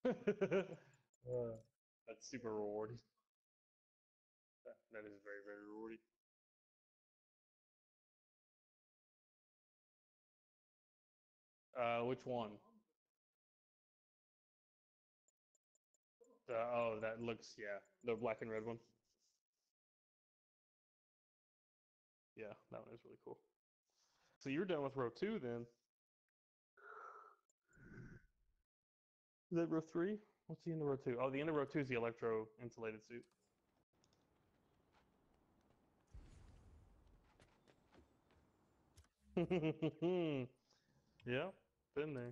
That's super rewarding. That is very, very rewarding. Which one? Oh, that looks, yeah, the black and red one. Yeah, that one is really cool. So you're done with row two then? Is that row three? What's the end of row two? Oh, the end of row two is the electro insulated suit. Yeah, been there.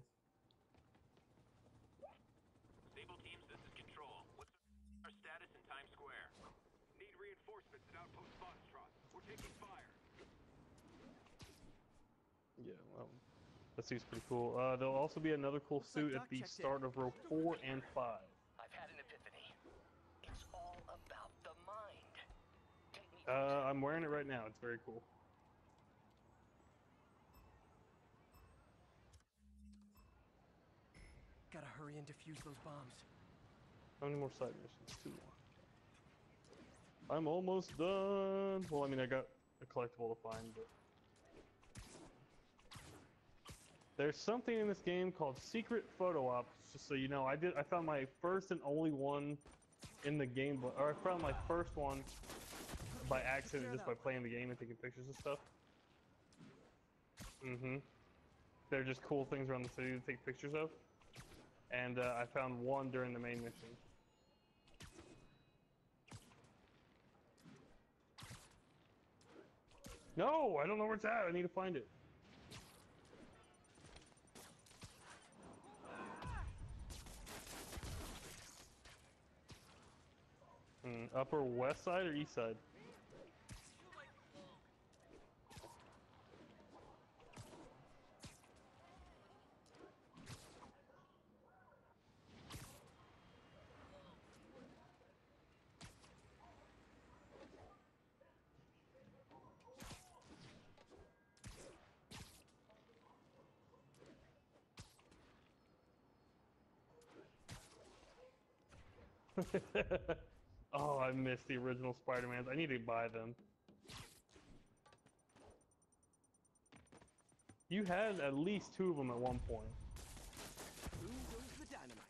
Sable teams, this is Control. What's our status in Times Square? Need reinforcements at Outpost Foxtrot. We're taking fire. Yeah, well, that suit's pretty cool. There'll also be another cool Looks like suit Doc at the checked in. start of row four and five. I've had an epiphany. It's all about the mind. Take me I'm wearing it right now. It's very cool. Gotta hurry and defuse those bombs. How many more side missions? Two more. I'm almost done. Well, I mean, I got a collectible to find, but there's something in this game called Secret Photo Ops. Just so you know, I found my first and only one in the game, or I found my first one by accident just by playing the game and taking pictures and stuff. They're just cool things around the city to take pictures of. And I found one during the main mission. No, I don't know where it's at. I need to find it. Upper west side or east side? Oh, I missed the original Spider-Mans. I need to buy them. You had at least two of them at one point. Boom goes the dynamite.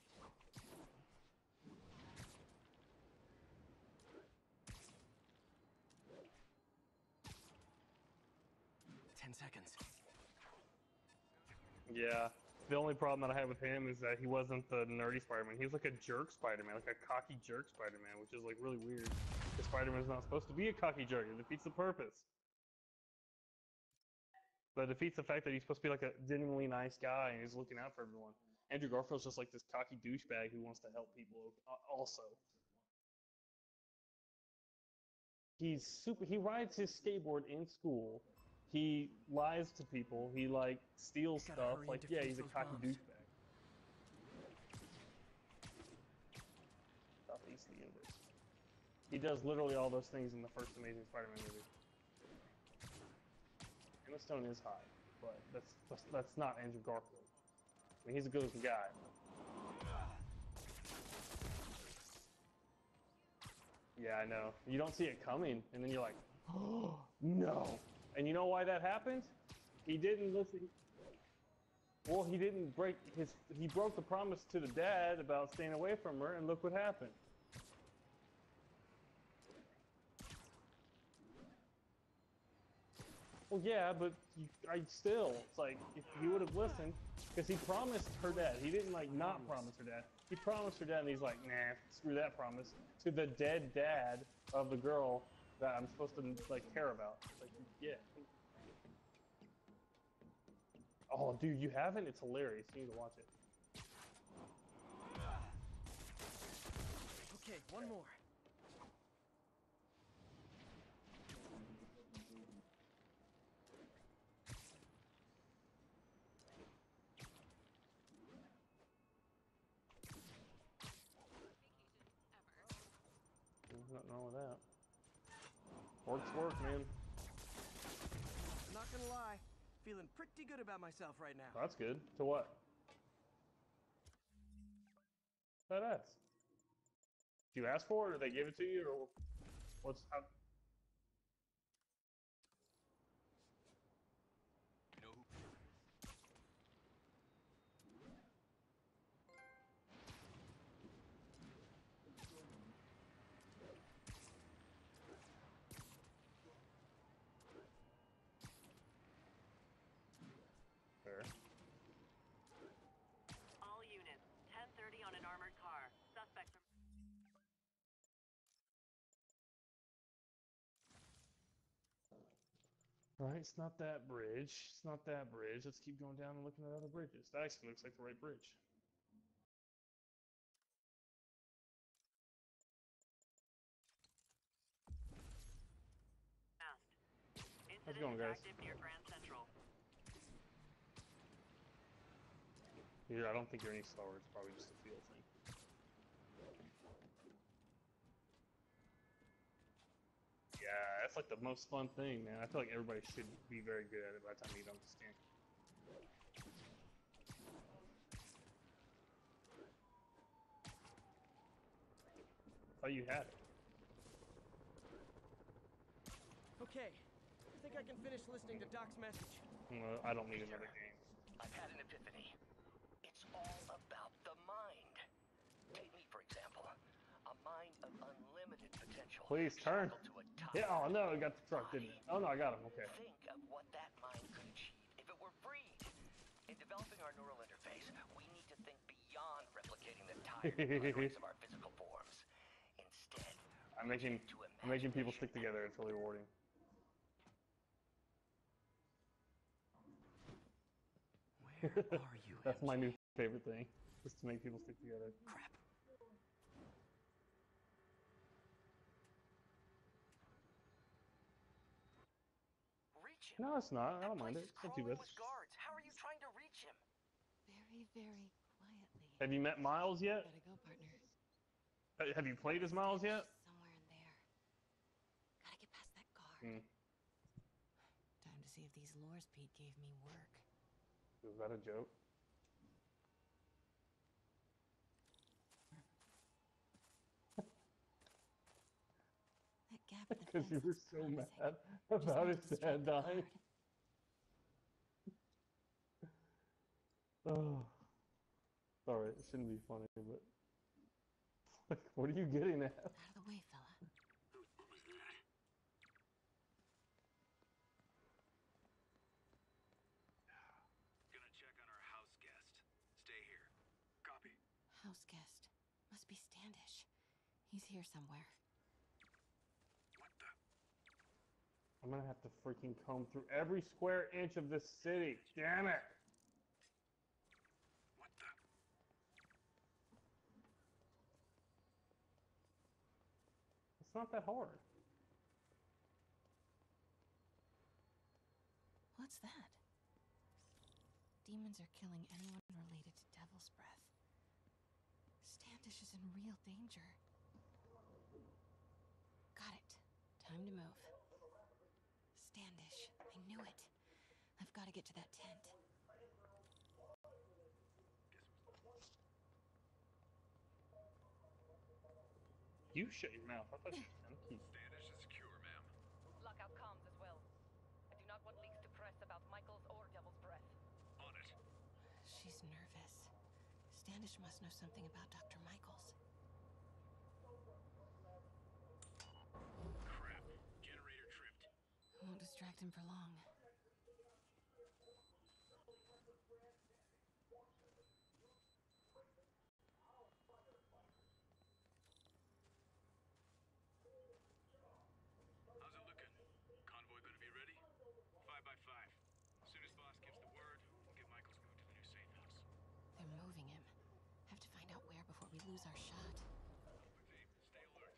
"10 seconds. Yeah. The only problem that I had with him is that he wasn't the nerdy Spider-Man. He was like a jerk Spider-Man, like a cocky jerk Spider-Man, which is like really weird. Because Spider-Man's not supposed to be a cocky jerk. It defeats the purpose. But it defeats the fact that he's supposed to be like a genuinely nice guy and he's looking out for everyone. Andrew Garfield's just like this cocky douchebag who wants to help people also. He's super. He rides his skateboard in school. He lies to people. He like steals Gotta stuff. hurry and Like, yeah, defuse he's a those cocky bombs. douchebag. Southeast of the universe. He does literally all those things in the first Amazing Spider-Man movie. Emma Stone is high, but that's not Andrew Garfield. I mean, he's a good-looking guy. Yeah, I know. You don't see it coming, and then you're like, oh, no. And you know why that happened? He didn't listen. Well, he didn't break his. He broke the promise to the dad about staying away from her, and look what happened. Well, yeah, but I still. It's like if he would have listened, because he promised her dad. He didn't like not promise her dad. He promised her dad, and he's like, nah, screw that promise. To the dead dad of the girl that I'm supposed to like care about. It's like, yeah. Oh, dude, you haven't? It's hilarious. You need to watch it. Okay, one more. There's nothing wrong with that. Work's work, man. Not gonna lie, feeling pretty good about myself right now. That's good. To what? FedEx. Did you ask for it, or they give it to you, or what's how? You know who? There. All units, 10:30 on an armored car. Suspects are... Right, it's not that bridge. It's not that bridge. Let's keep going down and looking at other bridges. That actually looks like the right bridge. fast. How's it Incident going, is guys? active near Grand Central. Here, I don't think you're any slower. It's probably just a feel thing. Yeah, that's like the most fun thing, man. I feel like everybody should be very good at it by the time you don't understand. Oh, you had it. Okay, I think I can finish listening to Doc's message. Well, I don't need another game. I've had an epiphany. It's all about the mind. Take me, for example. A mind of unlimited potential. Please turn. shackled to a Yeah, oh tyrant no, I got the truck, didn't it? Oh no, I got him. Okay. Think of what that mind could achieve if it were freed. In developing our neural interface, we need to think beyond replicating the tired patterns of our physical forms. Instead, I'm making people stick together. It's really rewarding. Where are you, That's my MJ? new favorite thing, is to make people stick together. Crap. reach him. No, it's not. I That don't mind place it. is It's not too crawling bad. with guards. How are you trying to reach him? Very, very quietly. Have you met Miles yet? Gotta go, partner. Have you played as Miles yet? Somewhere in there. Gotta get past that guard. Hmm. Time to see if these lures Pete gave me work. Was that a joke? That gap in the Because you fence were looks so promising. mad Just about need his to distract dad the dying. guard. Oh. Sorry, it shouldn't be funny, but like, what are you getting at? Out of the way, fella. What was that? Gonna check on our house guest. Stay here. Copy. House guest. Must be Standish. He's here somewhere. What the? I'm gonna have to freaking comb through every square inch of this city. Damn it! What the? It's not that hard. What's that? Demons are killing anyone related to Devil's Breath. Standish is in real danger. Got it. Time to move. Standish. I knew it. I've got to get to that tent. You shut your mouth. I thought you were gonna keep. Standish is secure, ma'am. Lockout comms as well. I do not want leaks to press about Michaels or Devil's Breath. On it. She's nervous. Standish must know something about Dr. Michaels. Crap. Generator tripped. Won't distract him for long. How's it looking? Convoy gonna be ready? 5 by 5. As soon as boss gives the word, we'll get Michaels moved to the new safe house. They're moving him. Have to find out where before we lose our shot. Good team. Stay alert.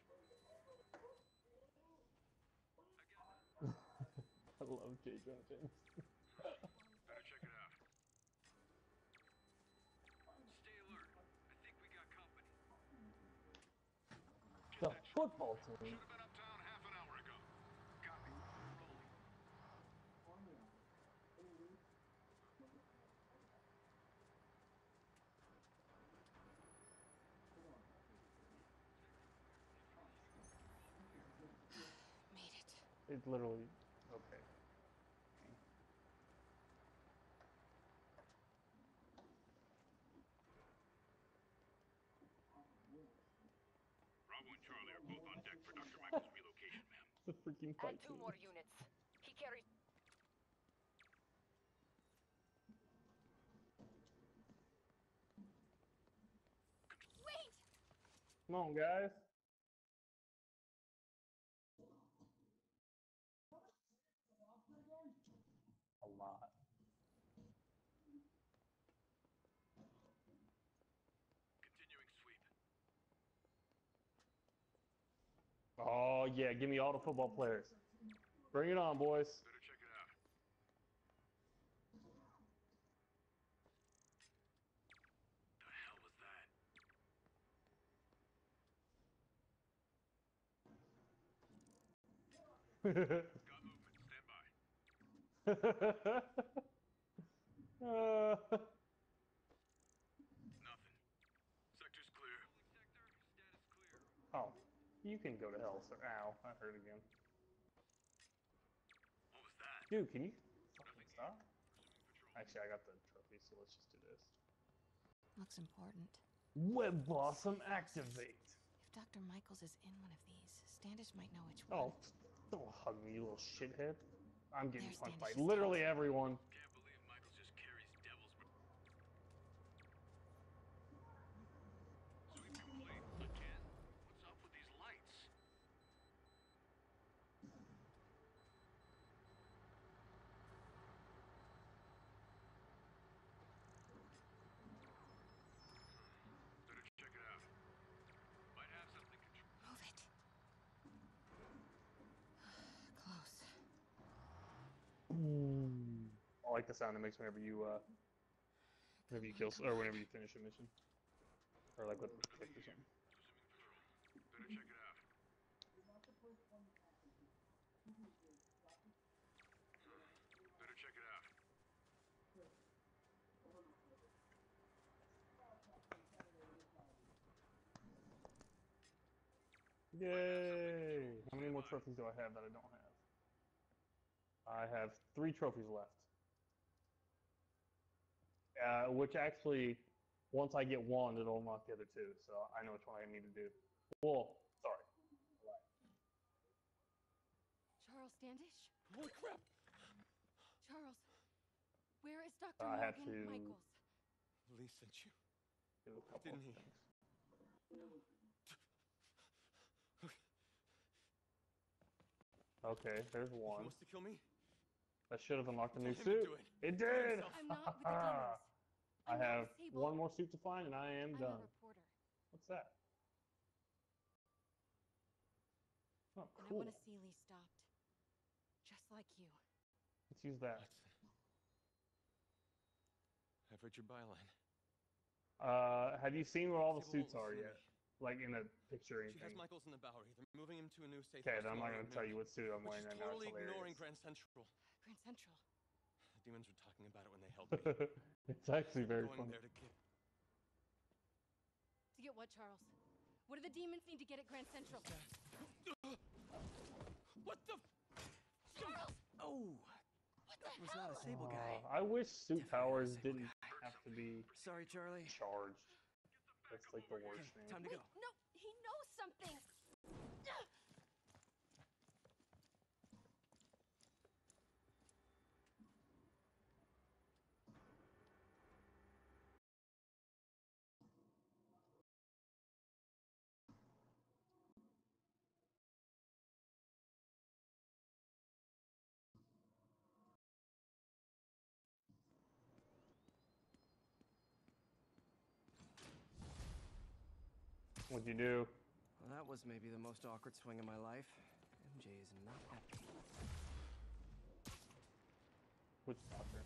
I love J. Jonah Jameson. Better check it out. Stay alert. I think we got company. The football team. Should have been uptown half an hour ago. Copy. Rolling. It literally. Okay. Bravo and Charlie are both on deck for Dr. Michael's relocation, ma'am. The freaking Add fight 2 scene. more units. He carries. Wait! Come on, guys. A lot. Continuing sweep. Oh yeah, give me all the football players. Bring it on, boys. Better check it out. The hell was that? Got movement. Stand by. Nothing. Sector's clear. Sector, status clear. Oh, you can go to hell, sir. Ow, I hurt again. What was that? Dude, can you fucking Nothing stop? Resuming patrol. Actually, I got the trophy, so let's just do this. Looks important. Web Blossom activate. If Dr. Michaels is in one of these, Standish might know which one. Oh, don't hug me, you little shithead. I'm getting There's punched by Standish's literally tail. everyone. Can't believe Michaels just carries devil's. Sweep complete. Again? What's up with these lights? Better check it out. Might have something control. Move it. Close. I like the sound it makes whenever you kill or whenever you finish a mission, or like with a click or something. Resuming patrol. Better check it out. Better check it out. Yay! How many more trophies do I have that I don't have? I have 3 trophies left. Which actually, once I get one, it'll unlock the other 2. So I know which one I need to do. Well, sorry. Charles Standish? Holy crap! Charles, where is Dr. I have Morgan to- Michaels? Lee sent you. Do a couple Didn't of he? things. Okay, there's He one. wants to kill me? That should have unlocked a new Tell him to suit. do it. It Do it did! himself. I'm not with the demons. I I'm not have with Sable. one more suit to find, and I am I'm done. a reporter, What's that? Oh, and I cool. want to see Lee stopped. Just like you. Let's use that. Hudson. I've read your byline. Have you seen what all the Sable suits won't are listen to yet? me. Like in a picture or She has anything? Michaels in the Bowery. They're moving him to a new safe Okay, house then I'm not tomorrow gonna at tell noon. you what suit I'm But wearing she's right now. It's totally ignoring hilarious. Grand Central. Grand Central. The demons were talking about it when they held me. It's actually very Going funny. there to get. To get what, Charles? What do the demons need to get at Grand Central? What the? Charles! Oh, What that the was hell? not a Sable guy. I wish suit Definitely powers not a Sable didn't guy. have to be Sorry, Charlie. charged. That's like the worst thing. Time to Wait, go. no, he knows something. What'd you do? Well, that was maybe the most awkward swing of my life. MJ is not happy. Which doctor?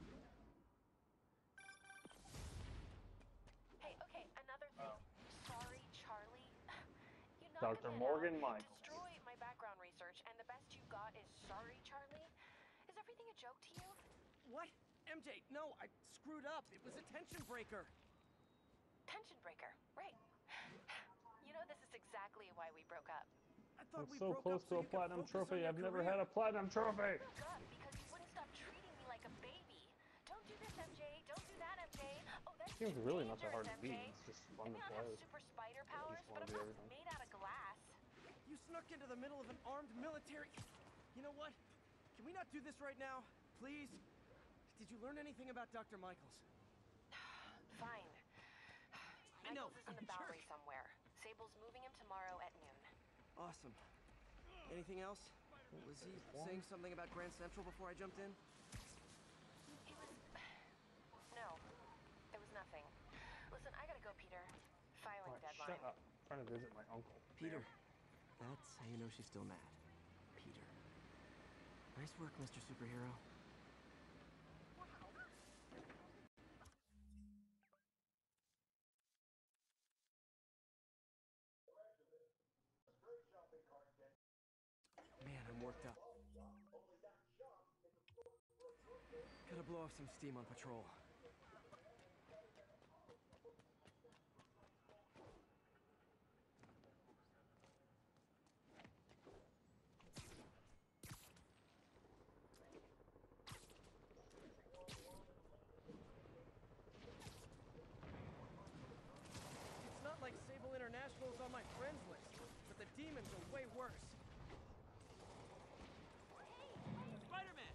Hey, okay, another thing. Sorry, Charlie. You knock Dr. it Morgan out, Michaels. destroy my background research, and the best you got is sorry, Charlie? Is everything a joke to you? What? MJ, no, I screwed up. It was a tension breaker. Tension breaker, right. You know, this is exactly why we broke up. I thought I'm we so broke close up so to a you could platinum focus on trophy. your I've never career. had a platinum trophy. Broke up because you wouldn't stop treating me like a baby. Don't do this, MJ. Don't do that, MJ. Oh, that's Game's really not that hard dangerous, to beat. MJ. It's just I fun may to not play. have super spider I powers, just but want to I'm do not everything. made out of glass. You snuck into the middle of an armed military. You know what? Can we not do this right now? Please? Did you learn anything about Dr. Michaels? Fine. I know, Michaels is I'm in the a jerk. Bowery somewhere. Sable's moving him tomorrow at noon. Awesome. Anything else? Was he saying something about Grand Central before I jumped in? He was... No. There was nothing. Listen, I gotta go, Peter. Filing Alright, deadline. shut up. I'm trying to visit my uncle. Peter. That's how you know she's still mad. Peter. Nice work, Mr. Superhero. Man, I'm worked up. Gotta blow off some steam on patrol. It's not like Sable International is on my friends list, but the demons are way worse. Spider-Man!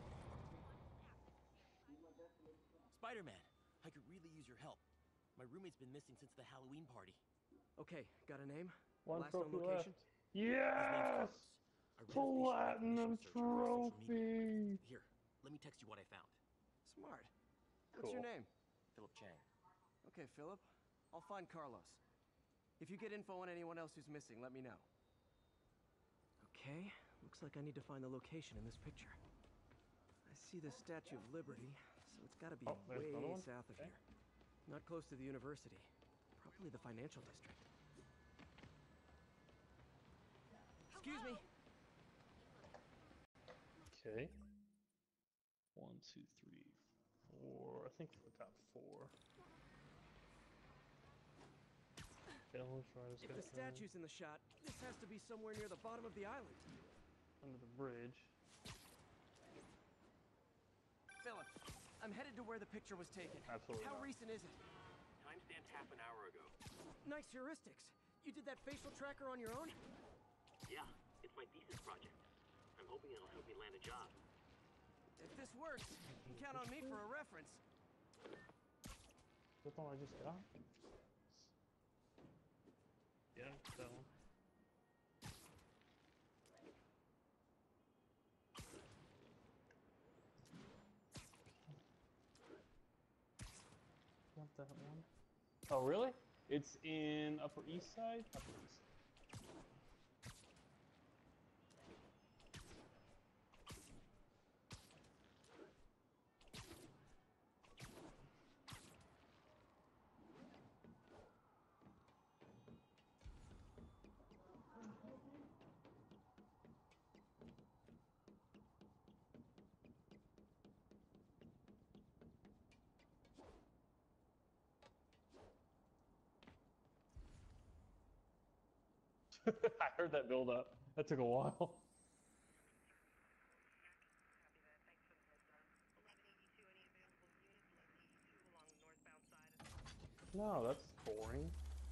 Spider-Man, I could really use your help. My roommate's been missing since the Halloween party. Okay, got a name? One Last known trophy location? left. His name's Yes! Carlos. I ran a facial Platinum recognition search on our social media. trophy! Here, let me text you what I found. Smart. What's your Cool. name? Philip Chang. Okay, Philip. I'll find Carlos. If you get info on anyone else who's missing, let me know. Okay, looks like I need to find the location in this picture. I see the Statue of Liberty, so it's gotta be Oh, there's way another one? south of Okay. here. Not close to the university. Probably the financial district. Excuse me. Okay. 1, 2, 3, 4. I think the top 4. Village, right, If the statue's in the shot, this has to be somewhere near the bottom of the island. under the bridge. Philip, I'm headed to where the picture was taken. Absolutely How not. recent is it? Timestamped half an hour ago. Nice heuristics. You did that facial tracker on your own? Yeah, it's my thesis project. I'm hoping it'll help me land a job. If this works, you can count on me for a reference. That's all I just got? Yeah, that one. Not that one. Oh, really? It's in Upper East Side? Upper East Side. I heard that build up. That took a while. No, that's boring.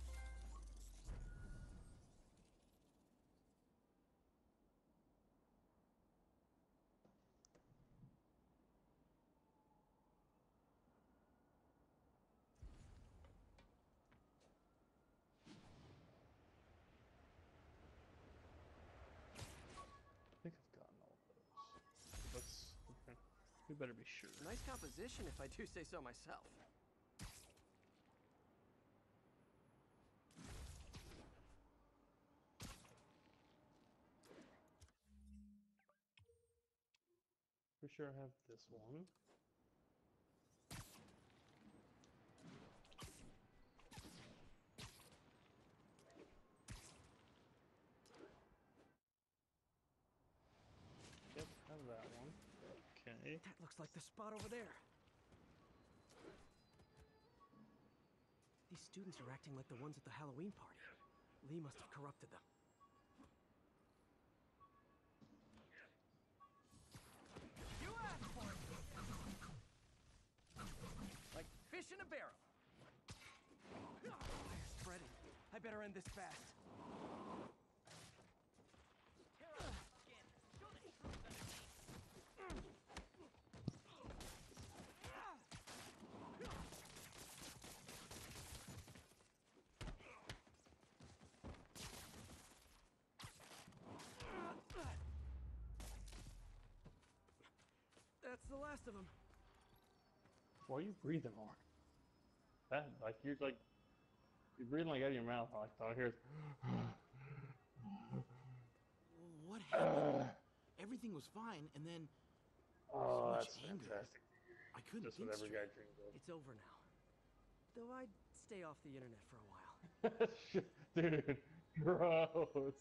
I think I've gotten all those. Let's. Okay. We better be sure. Nice composition, if I do say so myself. Pretty sure I have this one. Yep, have that one. Okay. That looks like the spot over there. These students are acting like the ones at the Halloween party. Lee must have corrupted them. I better end this fast. That's the last of them. Why are you breathing hard? That you're breathing like out of your mouth. Like I hear. What happened? Everything was fine, and then Oh, much that's anger. fantastic. I couldn't Just think what every guy straight. dreams of. It's over now. Though I'd stay off the internet for a while. Dude, gross.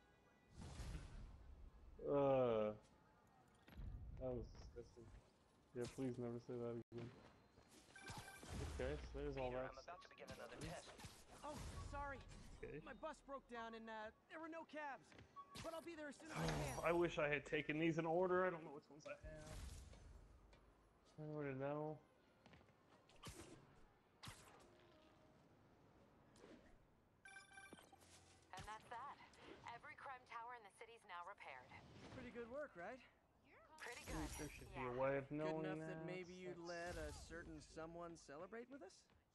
That was disgusting. Yeah, please never say that again. Okay, so there's all Peter, that. I'm about to begin another test. Oh, sorry. Okay. My bus broke down and there were no cabs. But I'll be there as soon as I can. I wish I had taken these in order. I don't know which ones I have. I don't really know. And that's that. Every crime tower in the city's now repaired. Pretty good work, right? Pretty good. There should be Yeah. a way of Good knowing enough that maybe you'd That's- let a certain someone celebrate with us?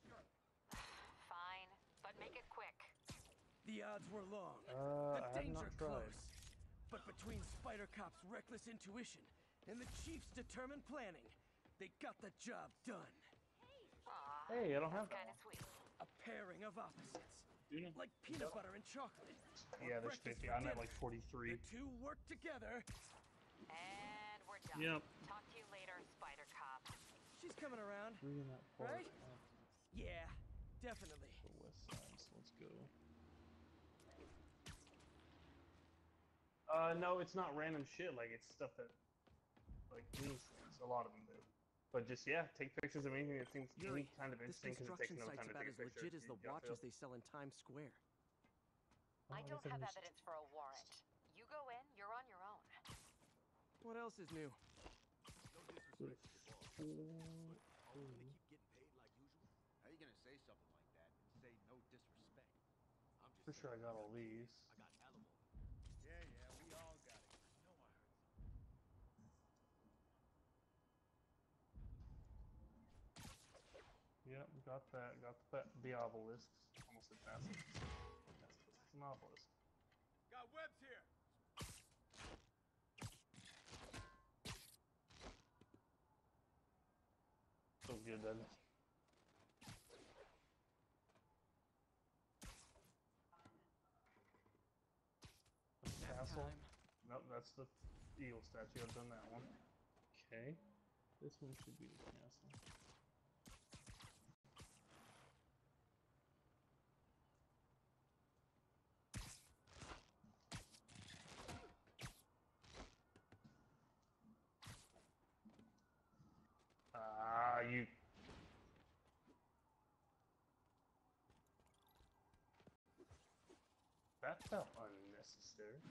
Fine, but make it quick. The odds were long. I The have danger not tried. close. But between Spider Cop's reckless intuition and the Chief's determined planning, they got the job done. Aw, Hey, I don't have that's that kind of one. sweet. A pairing of opposites. Do you? Like peanut butter and chocolate. Or Yeah, there's breakfast 50. for I'm at dinner. like 43. The two work together. And we're done. Yep. Talk to you later, Spider Cop. She's coming around. Reading that part. Right? Yeah, definitely. The west side, so let's go. No, it's not random shit. Like, it's stuff that, like, means things. A lot of them do. But just, yeah, take pictures of anything that seems Yuri, any kind of this interesting because it takes construction no site's time to about take as a picture. legit as the You got watches to. they sell in Times Square. I don't guess have missed- evidence for a warrant. You go in, you're on your own. What else is new? All gonna keep getting paid like usual? How you gonna say something like that and say no disrespect? I'm just For sure I got all these. I got alimony. Yeah, we all got it. I know I heard something. Yep, got that. Got the obelisk. Almost said basilisk. That's an obelisk. Got webs here. So good then. Castle. Nope, that's the eagle statue. I've done that one. Okay. This one should be the castle. You. That felt unnecessary.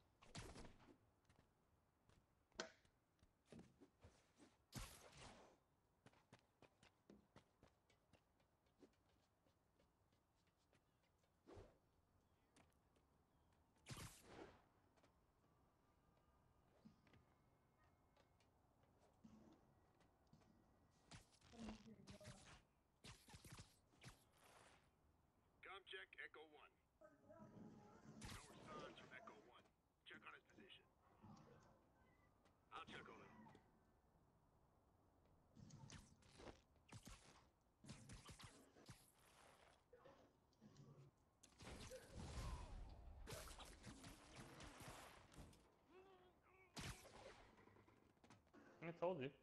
Check Echo 1. No response from Echo 1. Check on his position. I'll check on him. I told you.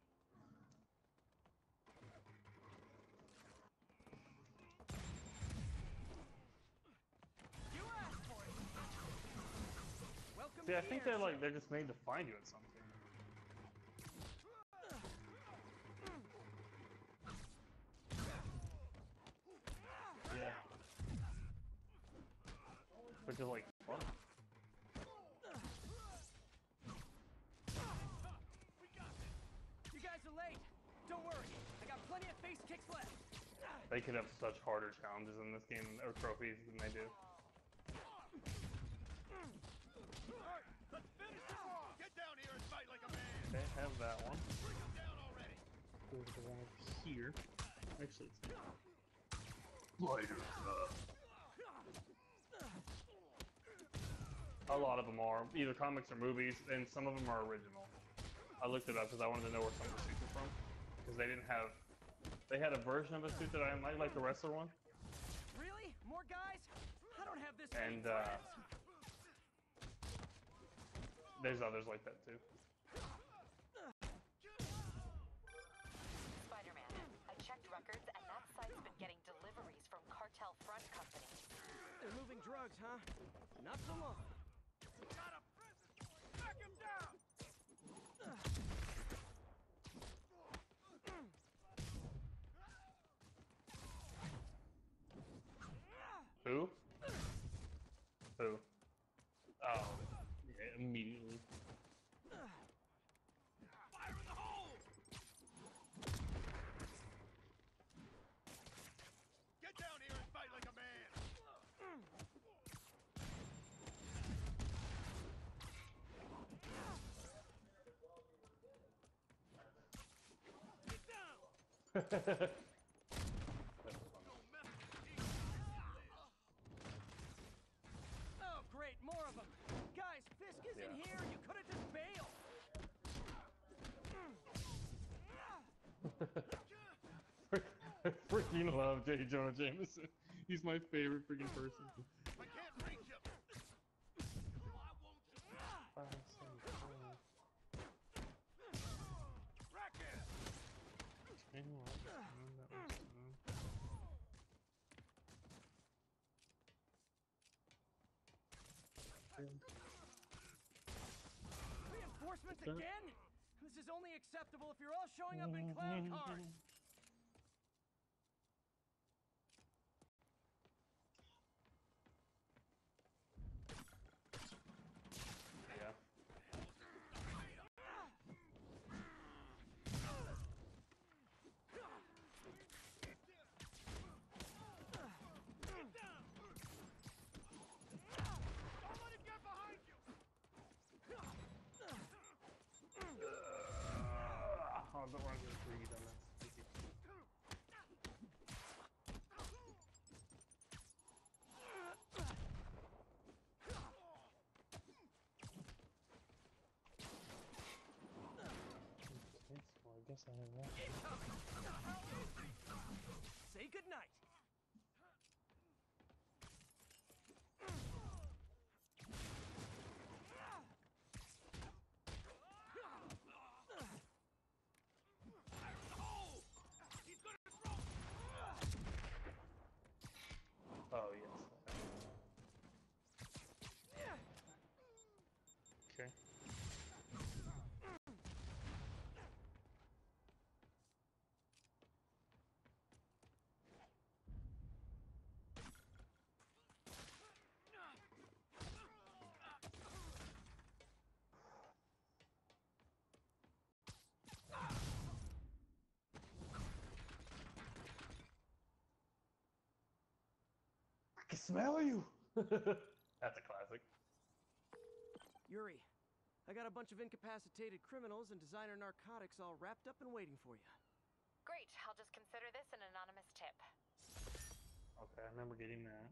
See, I think they're just made to find you at something. Yeah. Which is like fun. You guys are late. Don't worry. I got plenty of face kicks left. They could have such harder challenges in this game or trophies than they do. Okay, have that one. Go to the one over here. Actually, it's lighter. A lot of them are either comics or movies, and some of them are original. I looked it up because I wanted to know where some of the suits are from. Because they didn't have... They had a version of a suit that I might like, the wrestler one. Really? More guys? I don't have this And, many friends. there's others like that, too. Spider-Man, I checked records, and that site's been getting deliveries from cartel front companies. They're moving drugs, huh? Not so long. Got a present! Back him down! Who? Who? Oh, yeah, immediately. Fire in the hole! Get down here and fight like a man! Get down! Oh, great, more of them. Guys, Fisk isn't Yeah. here. You could have just bailed. Freaking love J. Jonah Jameson. He's my favorite freaking person. I can't reach him! Why won't you? Racket! Reinforcements again? This is only acceptable if you're all showing up in clown cars. Yeah. Don't let him get behind you! Oh, don't run into the tree, dumbass. Okay, so I guess I have that. Say goodnight. Oh, yes. Okay. I can smell you! That's a classic. Yuri, I got a bunch of incapacitated criminals and designer narcotics all wrapped up and waiting for you. Great, I'll just consider this an anonymous tip. Okay, I remember getting that.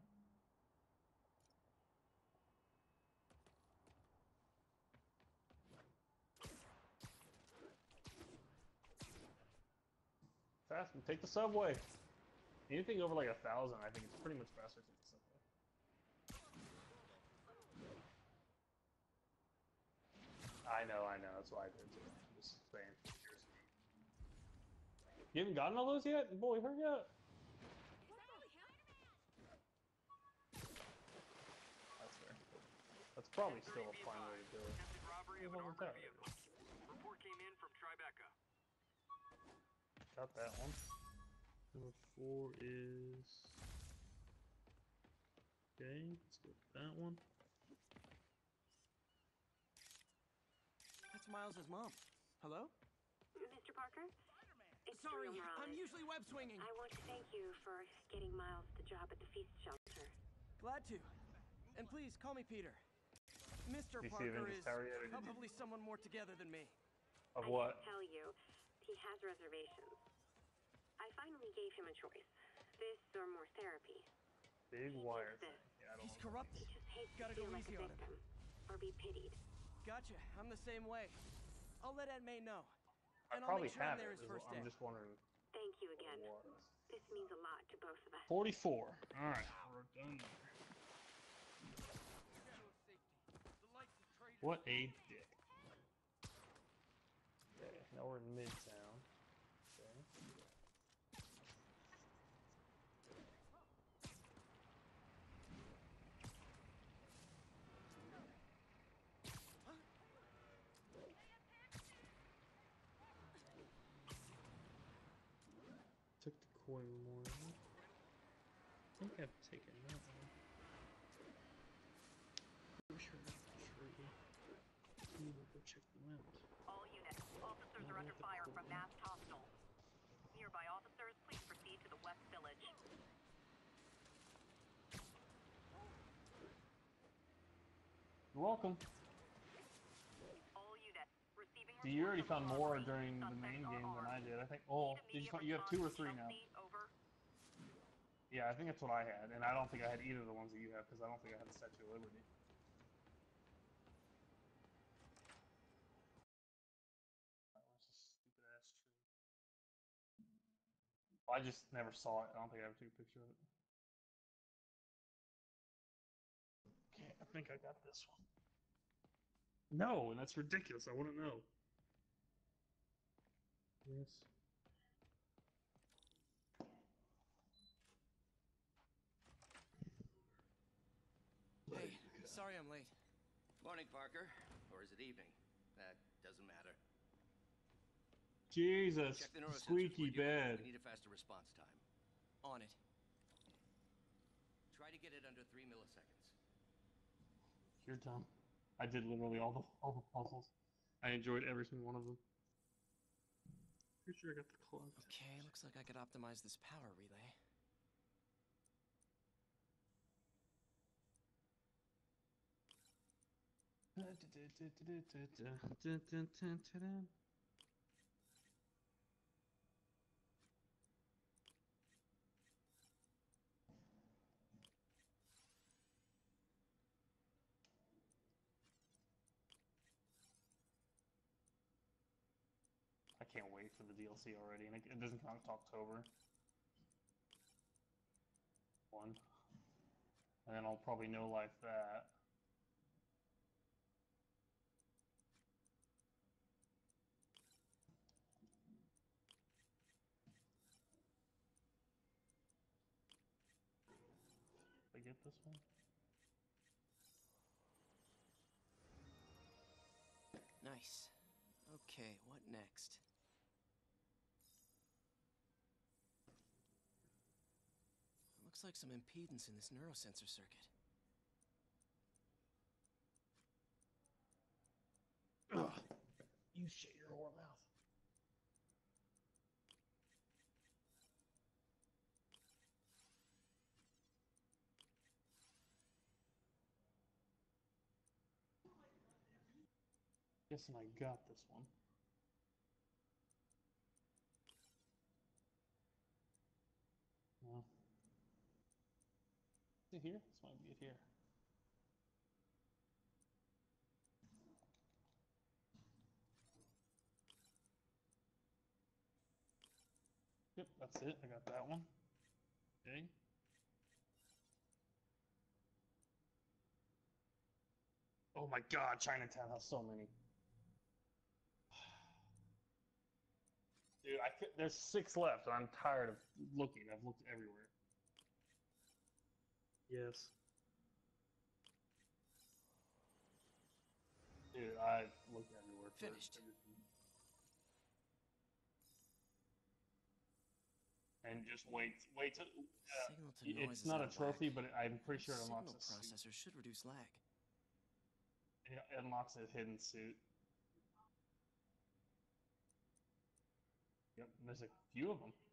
Fast, take the subway. Anything over like 1,000, I think it's pretty much faster to take the subway. I know, that's why I did too. I'm just saying. You haven't gotten all those yet? Boy, hurry up. That's fair. That's probably still a fine way to do it. Attempted robbery of an armored vehicle. Report came in from Tribeca. Got that one. Number 4 is... Okay, let's go with that one. That's Miles' mom. Hello? Mr. Parker? It's Sorry, Jill Morales. I'm usually web swinging. I want to thank you for getting Miles the job at the Feast Shelter. Glad to. And please, call me Peter. Mr. You see Parker Avengers is Tower yet, or did you? probably someone more together than me. Of I what? should tell you, he has reservations. I finally gave him a choice. This or more therapy. Big wire thing. Yeah, I don't He's know. corrupt. He just hates Gotta to go feel like a easy on him. victim. Or be pitied. Gotcha. I'm the same way. I'll let Aunt May know. I And I'll probably make sure I'm have there it. his first day. I'm just wondering Thank you again. what it was. This means a lot to both of us. 44. Alright, we're done there. What a dick. Okay, now we're in Midtown. Okay. Took the coin more. I think I've taken that one. Pretty sure that's the tree. We'll go check them out. All units, officers are under fire from masked hostiles. Nearby officers, please proceed to the West Village. You're welcome. All units, receiving So you already reports found of a more robbery. during the Suspects main are game than I armed. did. I think. Oh, Need did immediate you have 2 or response 3 now? Chelsea, over. Yeah, I think that's what I had, and I don't think I had either of the ones that you have because I don't think I had the Statue of Liberty. Where's this stupid ass tree? I just never saw it. I don't think I have a picture of it. Okay, I think I got this one. No, and that's ridiculous. I wouldn't know. Yes. Hey, sorry I'm late. Morning, Parker. Or is it evening? That doesn't matter. Jesus, Check the neurosensors, squeaky would you? bed. We need a faster response time. On it. Try to get it under 3 milliseconds. You're dumb. I did literally all the puzzles. I enjoyed every single one of them. Pretty sure I got the clock. Okay, looks like I could optimize this power relay. I can't wait for the DLC already, and it doesn't come out until October. 1. And then I'll probably no life that. Did I get this one? Nice. Okay, what next? Looks like some impedance in this neurosensor circuit. Ugh. You shut your whore mouth. Guessing I got this one. No. Is it here? This might be it here. Yep, that's it. I got that one. Okay. Oh my god, Chinatown has so many. Dude, there's 6 left. I'm tired of looking. I've looked everywhere. Yes. Dude, I've looked everywhere. Finished. And just wait till Signal to noise it's is not out a of trophy, whack. but I'm pretty sure it Signal unlocks a suit. processor should reduce lag. It unlocks a hidden suit. Yep, there's a few of them.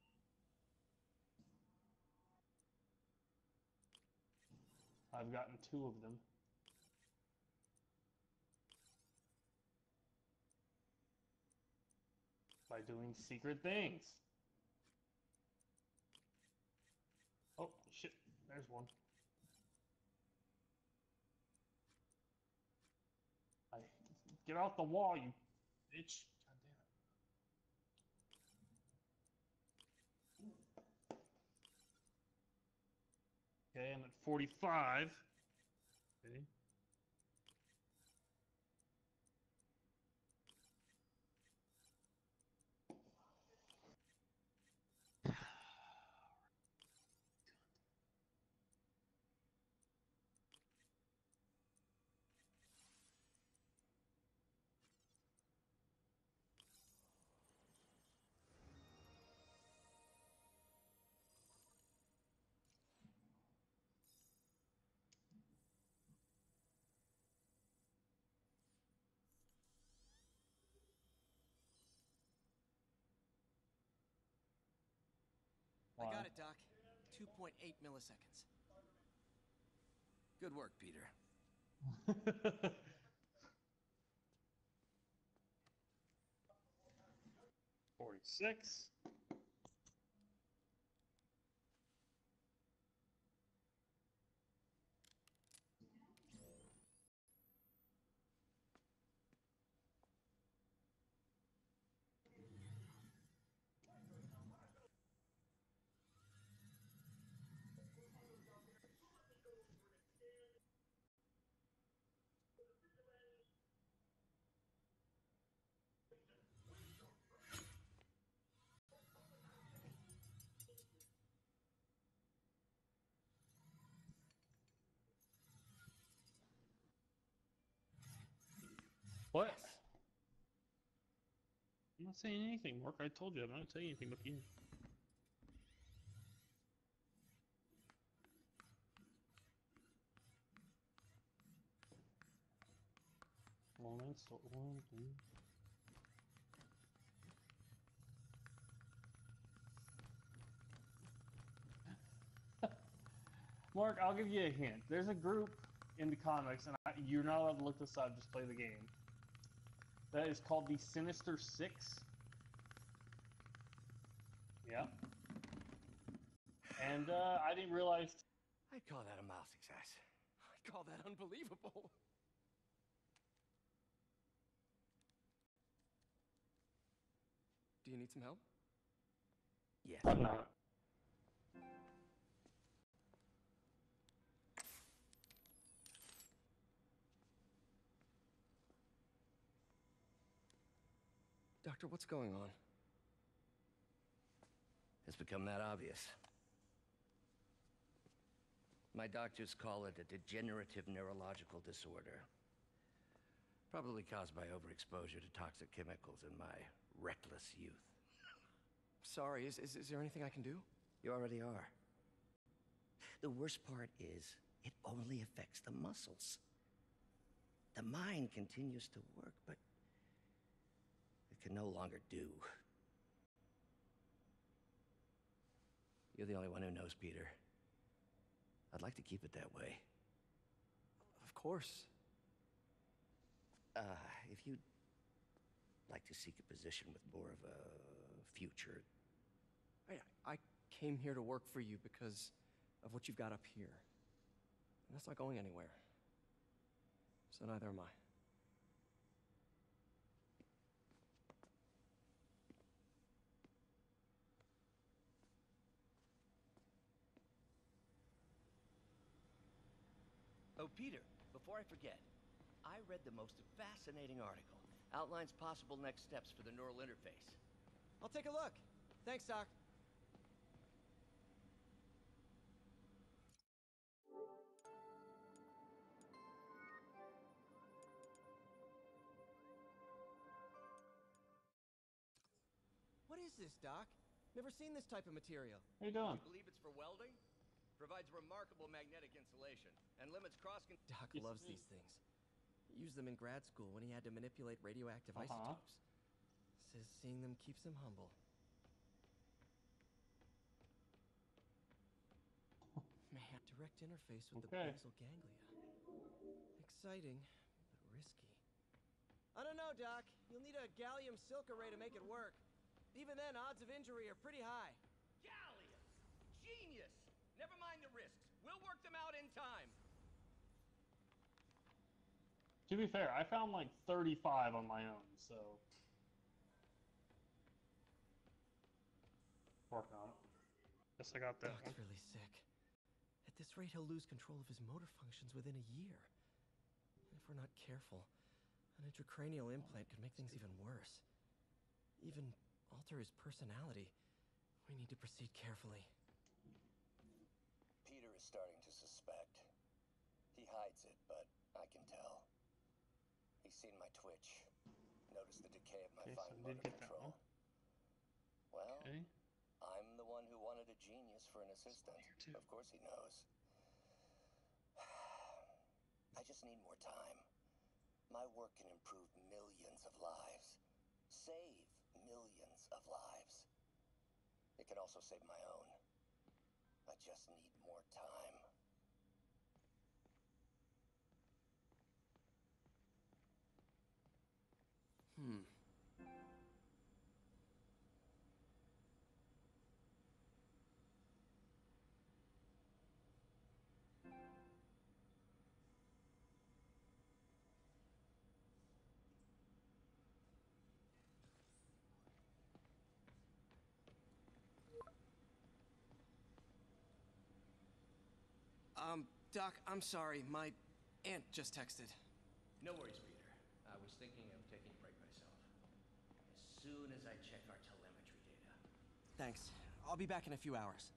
I've gotten 2 of them. By doing secret things. Oh, shit. There's one. Get off the wall, you bitch. God damn it. Okay, I'm at 45. Okay. I got it, Doc. 2.8 milliseconds. Good work, Peter. 46. What? I'm not saying anything, Mark. I told you I'm not saying anything with you. Well, that's one, two. Mark, I'll give you a hint. There's a group in the comics, and you're not allowed to look this up, just play the game. That is called the Sinister Six. Yeah. And I didn't realize... I'd call that a mild success. I'd call that unbelievable. Do you need some help? Yes. I'm not. Doctor, what's going on? It's become that obvious. My doctors call it a degenerative neurological disorder. Probably caused by overexposure to toxic chemicals in my reckless youth. Sorry, is there anything I can do? You already are. The worst part is, it only affects the muscles. The mind continues to work, but it can no longer do. You're the only one who knows, Peter. I'd like to keep it that way. Of course. If you'd like to seek a position with more of a future... I came here to work for you because of what you've got up here. And that's not going anywhere. So neither am I. Oh, Peter, before I forget, I read the most fascinating article. Outlines possible next steps for the neural interface. I'll take a look. Thanks, Doc. What is this, Doc? Never seen this type of material. How you doing? You believe it's for welding? Provides remarkable magnetic insulation and limits cross... Doc loves these things. He used them in grad school when he had to manipulate radioactive isotopes. Says seeing them keeps him humble. Man, direct interface with the basal ganglia. Exciting, but risky. I don't know, Doc. You'll need a gallium silk array to make it work. Even then, odds of injury are pretty high. Gallius! Genius! Never mind the risks. We'll work them out in time. To be fair, I found like 35 on my own, so working on it. Guess I got that one. Doc's really sick. At this rate, he'll lose control of his motor functions within a year. And if we're not careful, an intracranial implant could make things even worse. Even alter his personality. We need to proceed carefully. Peter is starting to suspect. He hides it, but I can tell. He's seen my twitch, noticed the decay of my Okay, so fine I did motor get that control. one. Well, Okay. I'm the one who wanted a genius for an assistant. Of course he knows. I just need more time. My work can improve millions of lives. Save millions of lives. It can also save my own. I just need more time. Doc, I'm sorry. My aunt just texted. No worries, Peter. I was thinking of taking a break myself. As soon as I check our telemetry data. Thanks. I'll be back in a few hours.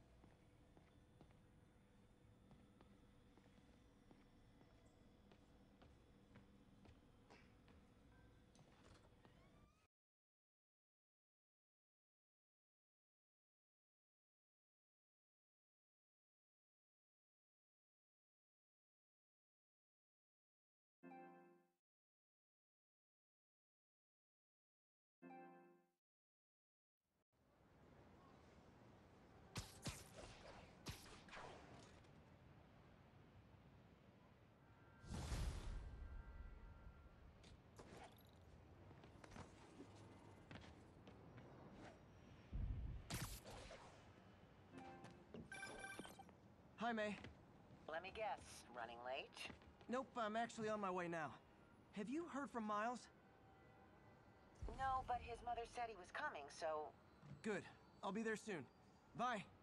Hi, May. Let me guess, running late? Nope, I'm actually on my way now. Have you heard from Miles? No, but his mother said he was coming, so... Good. I'll be there soon. Bye.